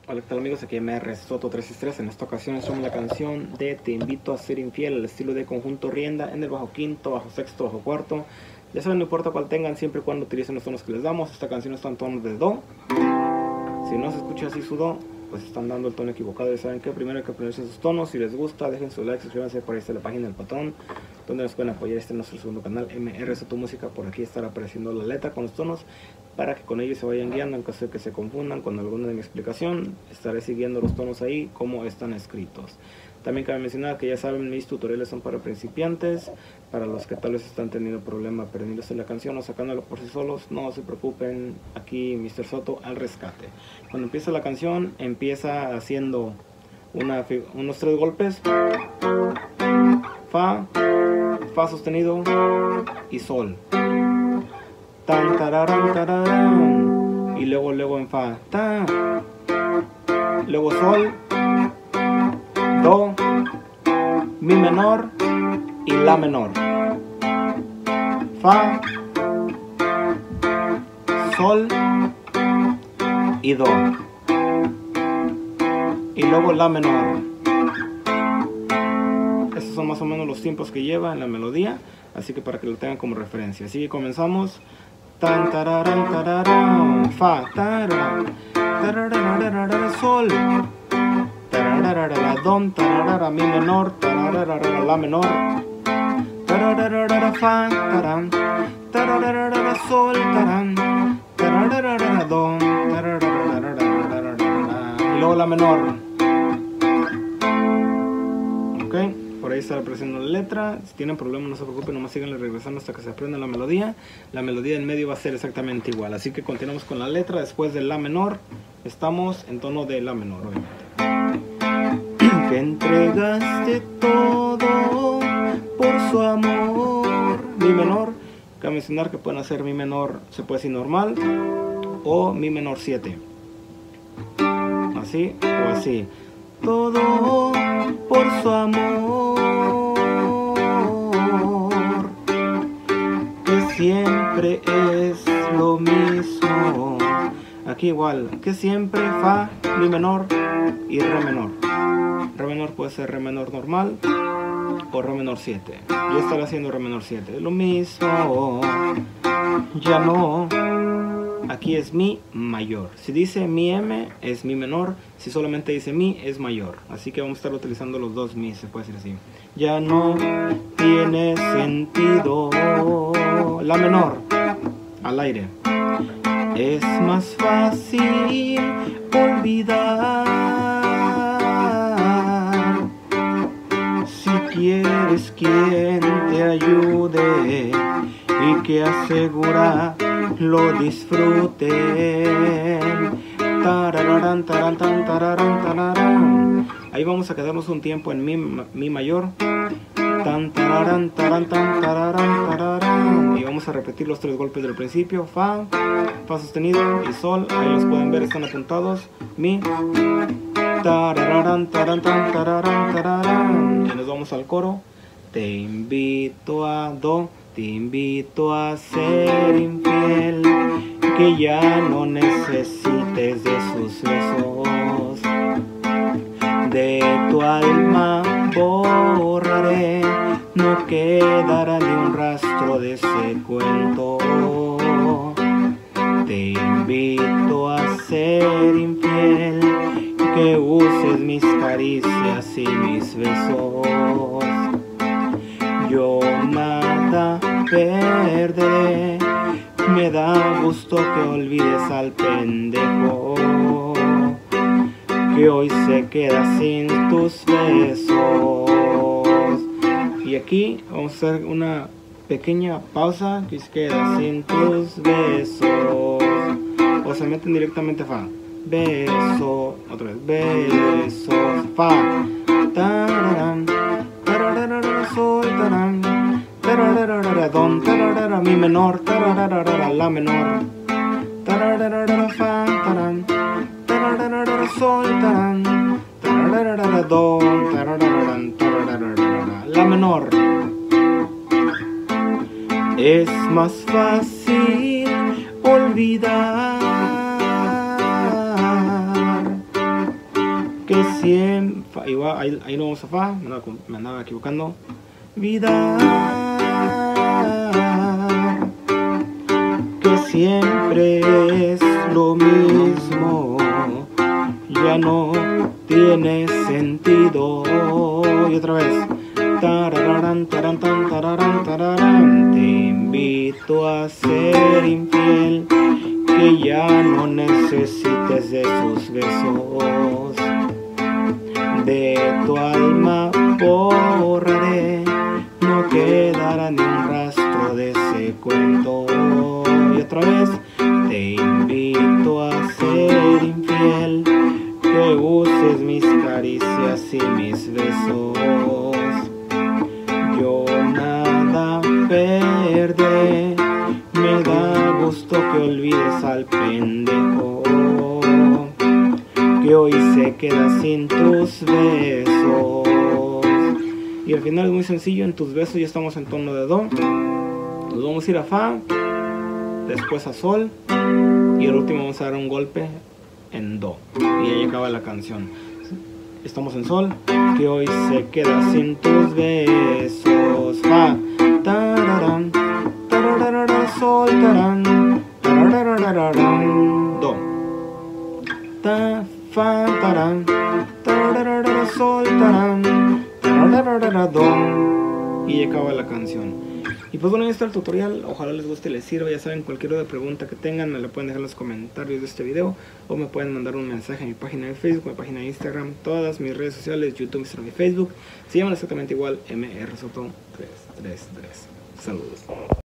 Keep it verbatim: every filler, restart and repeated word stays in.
Hola, ¿qué tal amigos? Aquí M R Soto trescientos sesenta y tres. En esta ocasión es la canción de Te invito a ser infiel, al estilo de conjunto rienda, en el bajo quinto, bajo sexto, bajo cuarto. Ya saben, no importa cuál tengan, siempre y cuando utilicen los tonos que les damos. Esta canción está en tono de Do. Si no se escucha así su Do, pues están dando el tono equivocado. Ya saben que primero hay que aprenderse sus tonos. Si les gusta, dejen su like, suscríbanse. Por ahí está la página del patrón, donde nos pueden apoyar. Este es nuestro segundo canal, M R Soto Música. Por aquí estará apareciendo la letra con los tonos, para que con ellos se vayan guiando en caso de que se confundan con alguna de mi explicación. Estaré siguiendo los tonos ahí como están escritos. También cabe mencionar que ya saben, mis tutoriales son para principiantes, para los que tal vez están teniendo problema aprendiéndose la canción o sacándolo por sí solos. No se preocupen, aquí mister Soto al rescate. Cuando empieza la canción, empieza haciendo una, unos tres golpes: Fa, Fa sostenido y Sol. Tan, tararán, tararán, y luego luego en Fa, ta, luego Sol, Do, Mi menor y La menor. Fa, Sol y Do, y luego La menor. Estos son más o menos los tiempos que lleva en la melodía, así que para que lo tengan como referencia. Así que comenzamos. Tan, tararán, tararán, Fa, tararán, tararán, Sol, tararán, Don, tararán, Mi menor, tararán, La menor, tararán, Fa, tararán, tararán, Sol, tararán, tararán, Don, tararán, y luego La menor. Ok, por ahí está apareciendo la letra. Si tienen problemas, no se preocupen, nomás síganle regresando hasta que se aprenda la melodía. La melodía en medio va a ser exactamente igual. Así que continuamos con la letra. Después de La menor, estamos en tono de La menor, obviamente. Que entregaste todo por su amor. Mi menor. Cabe mencionar que pueden hacer Mi menor, se puede decir normal, o Mi menor siete. Así o así. Todo por su amor, que siempre es lo mismo. Aquí igual, que siempre Fa, Mi menor y Re menor. Re menor puede ser Re menor normal o Re menor siete. Yo estaré haciendo Re menor siete. Es lo mismo, ya no. Aquí es Mi mayor. Si dice Mi M es Mi menor. Si solamente dice Mi es mayor. Así que vamos a estar utilizando los dos Mi, se puede decir así. Ya no tiene sentido. La menor al aire. Es más fácil olvidar. Si quieres quien te ayude y que asegura lo disfruten. Tararán, tararán, tararán, tararán. Ahí vamos a quedarnos un tiempo en Mi, mi mayor. Tan, tararán, tararán, tararán, tararán. Y vamos a repetir los tres golpes del principio. Fa, Fa sostenido y Sol. Ahí los pueden ver, están apuntados. Mi, tararán, tararán, tararán, tararán. Y nos vamos al coro. Te invito a Do. Te invito a ser infiel, que ya no necesites de sus besos. De tu alma borraré, no quedará ni un rastro de ese cuento. Te invito a ser infiel, que uses mis caricias y mis besos. Yo nada perderé, me da gusto que olvides al pendejo que hoy se queda sin tus besos. Y aquí vamos a hacer una pequeña pausa, que se queda sin tus besos. O se meten directamente a Fa. Beso, otra vez, besos, Fa. Tararán, tararán, Sol, tararán, tararán, Don, tararán, Mi menor, tararán, La menor, tararán, Fa, tararán, tararán, Sol, tararán, tararán, Don, tararán, tararán, La menor. Es más fácil olvidar que siempre, igual, ahí, ahí no vamos a fa, me andaba, me andaba equivocando. Vida que siempre es lo mismo, ya no tiene sentido. Y otra vez. Tararán, tarán, tan, tararán, tararán. Te invito a ser infiel, que ya no necesites de sus besos. De tu alma borraré, no quedará ni un rastro de ese cuento. Y otra vez, te invito a ser infiel, que uses mis caricias y mis besos. Yo nada perdí, me da gusto que olvides al pendejo que hoy se queda sin tus besos. Y al final es muy sencillo, en tus besos ya estamos en tono de do. Nos vamos a ir a fa, después a sol, y el último vamos a dar un golpe en do, y ahí acaba la canción. Estamos en sol, que hoy se queda sin tus besos. Fa, tararán, tararán, sol, tarán, tararán, do. Ta, fa, tarán, tararán, sol, tarán, tararán, do. Y acaba la canción. Y pues bueno, ahí está el tutorial, ojalá les guste y les sirva. Ya saben, cualquier otra pregunta que tengan me la pueden dejar en los comentarios de este video, o me pueden mandar un mensaje a mi página de Facebook, mi página de Instagram, todas mis redes sociales, YouTube, Instagram y Facebook se llaman exactamente igual, M R Soto tres tres tres. Saludos.